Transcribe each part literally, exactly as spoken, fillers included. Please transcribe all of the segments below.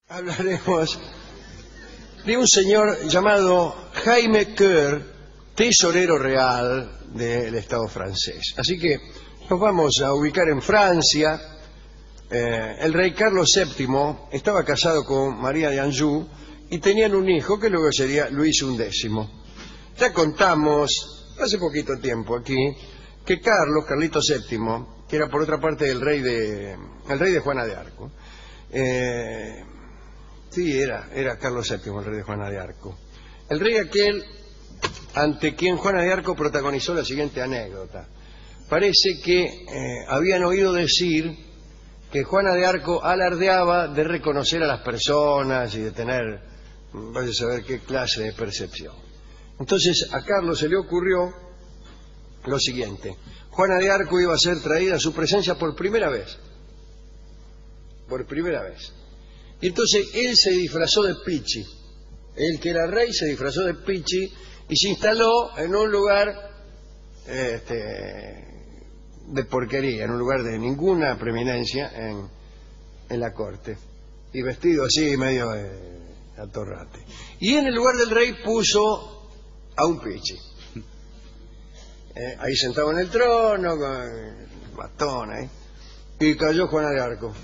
Hablaremos de un señor llamado Jaime Coeur, tesorero real del Estado francés. Así que nos vamos a ubicar en Francia. Eh, el rey Carlos séptimo estaba casado con María de Anjou y tenían un hijo que luego sería Luis undécimo. Ya contamos hace poquito tiempo aquí que Carlos, Carlito séptimo, que era por otra parte el rey de, el rey de Juana de Arco, eh, Sí, era, era Carlos séptimo, el rey de Juana de Arco. El rey aquel ante quien Juana de Arco protagonizó la siguiente anécdota. Parece que eh, habían oído decir que Juana de Arco alardeaba de reconocer a las personas y de tener, vaya a saber qué clase de percepción. Entonces a Carlos se le ocurrió lo siguiente. Juana de Arco iba a ser traída a su presencia por primera vez. Por primera vez. Y entonces él se disfrazó de Pichi. Él, que era rey, se disfrazó de Pichi y se instaló en un lugar este, de porquería, en un lugar de ninguna preeminencia en, en la corte. Y vestido así, medio eh, atorrate. Y en el lugar del rey puso a un Pichi. Eh, ahí sentado en el trono, con el bastón ahí. Y cayó Juana de Arco.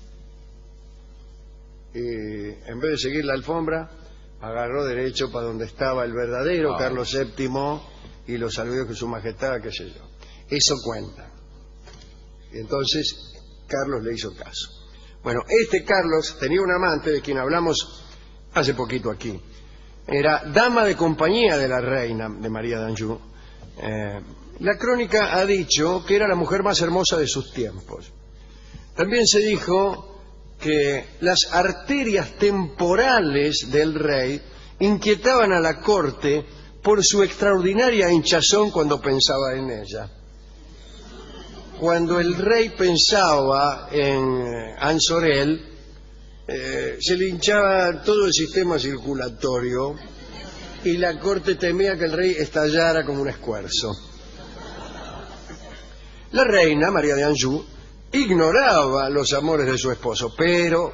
Y en vez de seguir la alfombra, agarró derecho para donde estaba el verdadero ah. Carlos séptimo y lo saludó con su majestad, qué sé yo. Eso cuenta. Y entonces Carlos le hizo caso. Bueno, este Carlos tenía un amante de quien hablamos hace poquito aquí. Era dama de compañía de la reina, de María de Anjou. Eh, la crónica ha dicho que era la mujer más hermosa de sus tiempos. También se dijo que las arterias temporales del rey inquietaban a la corte por su extraordinaria hinchazón cuando pensaba en ella. Cuando el rey pensaba en Anne Sorel, eh, se le hinchaba todo el sistema circulatorio y la corte temía que el rey estallara como un escuerzo. La reina, María de Anjou, ignoraba los amores de su esposo, pero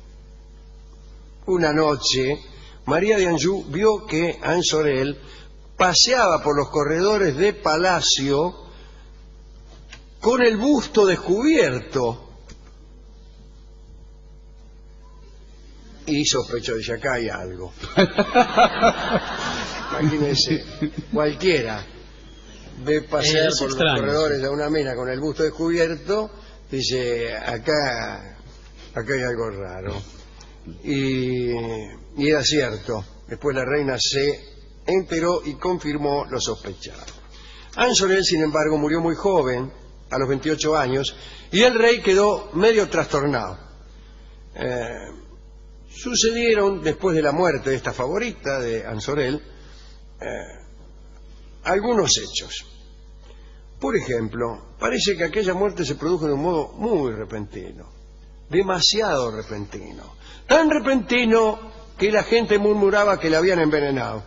una noche María de Anjou vio que Anne Sorel paseaba por los corredores de palacio con el busto descubierto y sospechó, dice, acá hay algo. Imagínense, cualquiera ve pasear por extraño, los corredores a una mina con el busto descubierto. Dice, acá, acá hay algo raro. Y, y era cierto. Después la reina se enteró y confirmó lo sospechado. Anne Sorel, sin embargo, murió muy joven, a los veintiocho años, y el rey quedó medio trastornado. Eh, sucedieron, después de la muerte de esta favorita de Anne Sorel, eh, algunos hechos. Por ejemplo, parece que aquella muerte se produjo de un modo muy repentino, demasiado repentino, tan repentino que la gente murmuraba que la habían envenenado.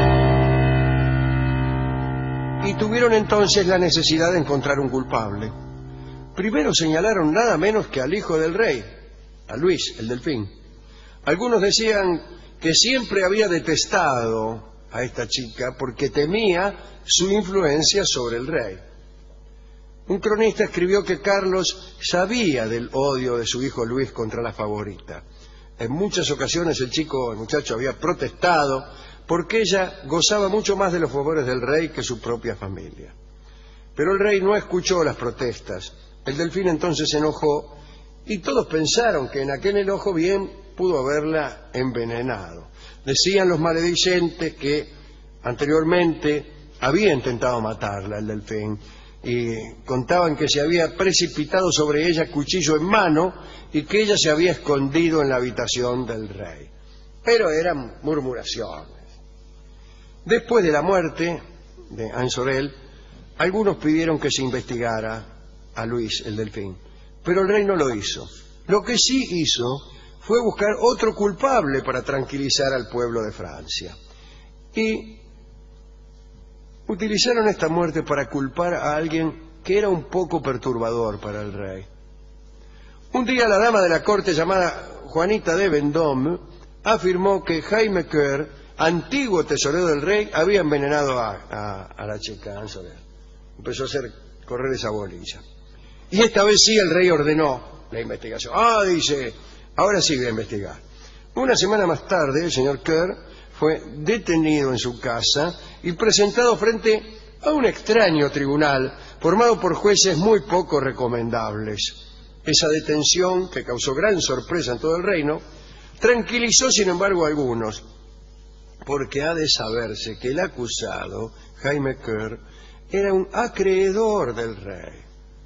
Y tuvieron entonces la necesidad de encontrar un culpable. Primero señalaron nada menos que al hijo del rey, a Luis, el Delfín. Algunos decían que siempre había detestado a esta chica porque temía su influencia sobre el rey. Un cronista escribió que Carlos sabía del odio de su hijo Luis contra la favorita. En muchas ocasiones el chico, el muchacho, había protestado porque ella gozaba mucho más de los favores del rey que su propia familia. Pero el rey no escuchó las protestas. El Delfín entonces se enojó y todos pensaron que en aquel enojo bien pudo haberla envenenado. Decían los maledicientes que anteriormente había intentado matarla, el Delfín, y contaban que se había precipitado sobre ella cuchillo en mano y que ella se había escondido en la habitación del rey. Pero eran murmuraciones. Después de la muerte de Anne Sorel, algunos pidieron que se investigara a Luis, el Delfín, pero el rey no lo hizo. Lo que sí hizo fue buscar otro culpable para tranquilizar al pueblo de Francia. Y utilizaron esta muerte para culpar a alguien que era un poco perturbador para el rey. Un día la dama de la corte llamada Juanita de Vendôme afirmó que Jaime Coeur, antiguo tesorero del rey, había envenenado a, a, a la chica, a Anne Sorel. Empezó a hacer correr esa bolilla. Y esta vez sí el rey ordenó la investigación. Ah, dice, ahora sí voy a investigar. Una semana más tarde, el señor Coeur fue detenido en su casa y presentado frente a un extraño tribunal formado por jueces muy poco recomendables. Esa detención, que causó gran sorpresa en todo el reino, tranquilizó sin embargo a algunos, porque ha de saberse que el acusado, Jaime Coeur, era un acreedor del rey.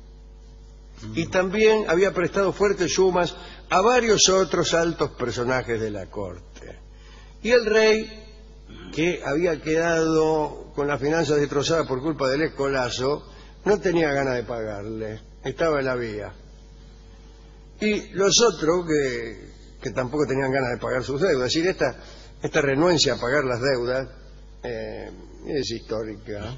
Y también había prestado fuertes sumas a varios otros altos personajes de la corte. Y el rey, que había quedado con las finanzas destrozadas por culpa del escolazo, no tenía ganas de pagarle, estaba en la vía. Y los otros, que, que tampoco tenían ganas de pagar sus deudas, es decir, esta, esta renuencia a pagar las deudas eh, es histórica.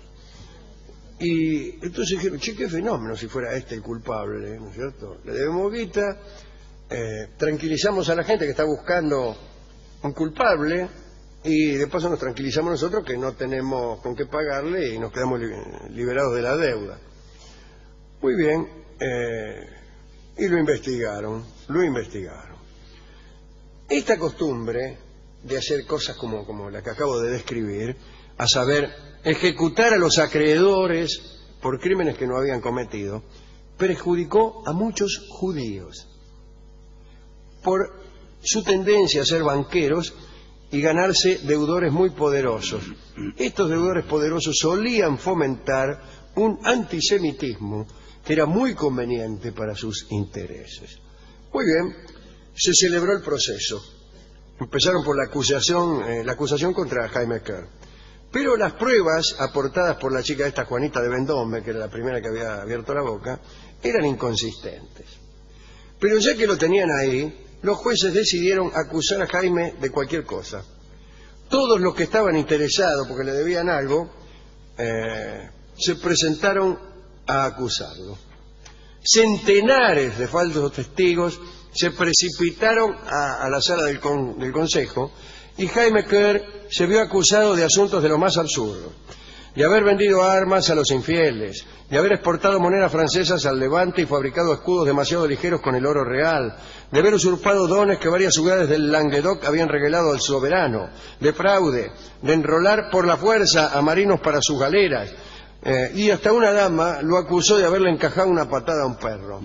Y entonces dijeron, che, qué fenómeno si fuera este el culpable, ¿no es cierto? Le debemos guita, eh, tranquilizamos a la gente que está buscando un culpable y de paso nos tranquilizamos nosotros que no tenemos con qué pagarle y nos quedamos li liberados de la deuda. Muy bien, eh, y lo investigaron, lo investigaron. Esta costumbre de hacer cosas como, como la que acabo de describir, a saber, ejecutar a los acreedores por crímenes que no habían cometido, perjudicó a muchos judíos por su tendencia a ser banqueros y ganarse deudores muy poderosos. Estos deudores poderosos solían fomentar un antisemitismo que era muy conveniente para sus intereses. Muy bien, se celebró el proceso. Empezaron por la acusación, eh, la acusación contra Jaime Coeur. Pero las pruebas aportadas por la chica esta, Juanita de Vendôme, que era la primera que había abierto la boca, eran inconsistentes. Pero ya que lo tenían ahí, los jueces decidieron acusar a Jaime de cualquier cosa. Todos los que estaban interesados porque le debían algo, eh, se presentaron a acusarlo. Centenares de falsos testigos se precipitaron a, a la sala del, con, del consejo y Jaime Coeur se vio acusado de asuntos de lo más absurdos, de haber vendido armas a los infieles, de haber exportado monedas francesas al Levante y fabricado escudos demasiado ligeros con el oro real, de haber usurpado dones que varias ciudades del Languedoc habían regalado al soberano, de fraude, de enrolar por la fuerza a marinos para sus galeras, eh, y hasta una dama lo acusó de haberle encajado una patada a un perro.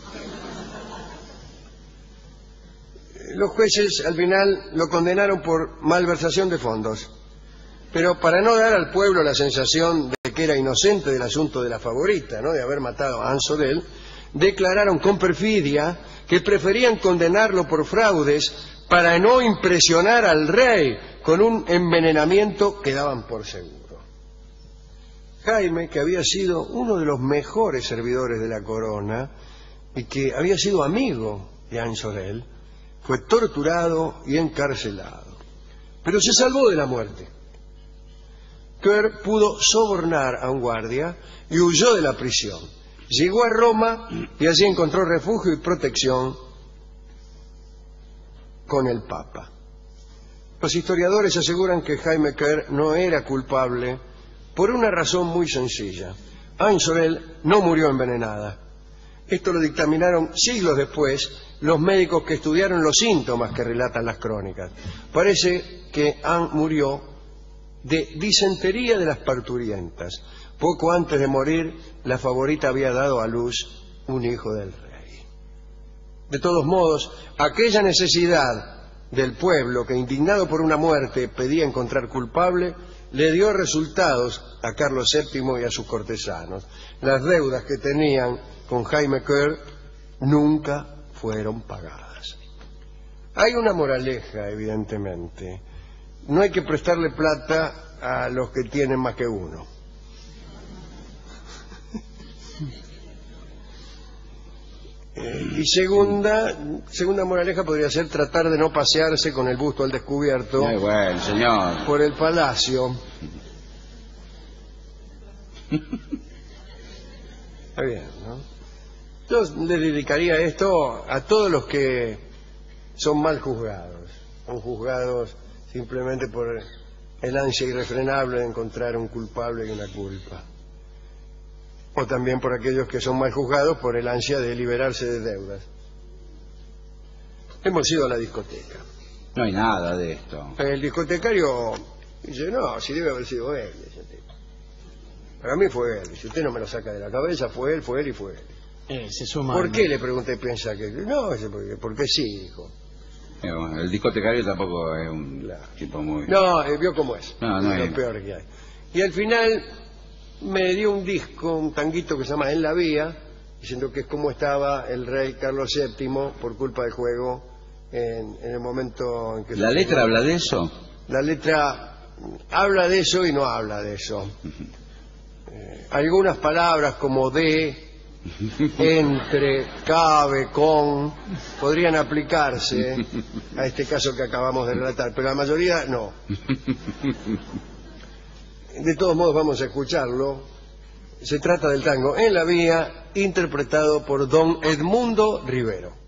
Los jueces al final lo condenaron por malversación de fondos, pero para no dar al pueblo la sensación de que era inocente del asunto de la favorita, ¿no?, de haber matado a Anne Sorel, declararon con perfidia que preferían condenarlo por fraudes para no impresionar al rey con un envenenamiento que daban por seguro. Jaime, que había sido uno de los mejores servidores de la corona y que había sido amigo de Anne Sorel, fue torturado y encarcelado, pero se salvó de la muerte. Coeur pudo sobornar a un guardia y huyó de la prisión. Llegó a Roma y allí encontró refugio y protección con el Papa. Los historiadores aseguran que Jaime Coeur no era culpable por una razón muy sencilla. Anne Sorel no murió envenenada. Esto lo dictaminaron siglos después los médicos que estudiaron los síntomas que relatan las crónicas. Parece que Anne murió de disentería de las parturientas. Poco antes de morir, la favorita había dado a luz un hijo del rey. De todos modos, aquella necesidad del pueblo que, indignado por una muerte, pedía encontrar culpable, le dio resultados a Carlos séptimo y a sus cortesanos. Las deudas que tenían con Jaime Coeur nunca fueron pagadas. Hay una moraleja, evidentemente. No hay que prestarle plata a los que tienen más que uno. Eh, y segunda, segunda moraleja podría ser tratar de no pasearse con el busto al descubierto. Ay, bueno, señor. Por el palacio. Está bien, ¿no? Yo le dedicaría esto a todos los que son mal juzgados. Son juzgados simplemente por el ansia irrefrenable de encontrar un culpable y una culpa. O también por aquellos que son mal juzgados por el ansia de liberarse de deudas. Hemos ido a la discoteca. No hay nada de esto. El discotecario dice, no, si debe haber sido él. Para mí fue él. Si usted no me lo saca de la cabeza, fue él, fue él y fue él. Eh, se suma ¿Por al- qué? Le pregunté, piensa que... No, porque, porque sí, dijo. Eh, bueno, el discotecario tampoco es un Claro. tipo muy... No, eh, vio cómo es. No, no es hay- lo peor que hay. Y al final me dio un disco, un tanguito que se llama En la Vía, diciendo que es como estaba el rey Carlos séptimo por culpa del juego en, en el momento en que... ¿La se- letra habla de eso? La letra habla de eso y no habla de eso. Eh, algunas palabras como de, entre, cabe, con, podrían aplicarse a este caso que acabamos de relatar, pero la mayoría no. De todos modos vamos a escucharlo. Se trata del tango En la Vía, interpretado por don Edmundo Rivero.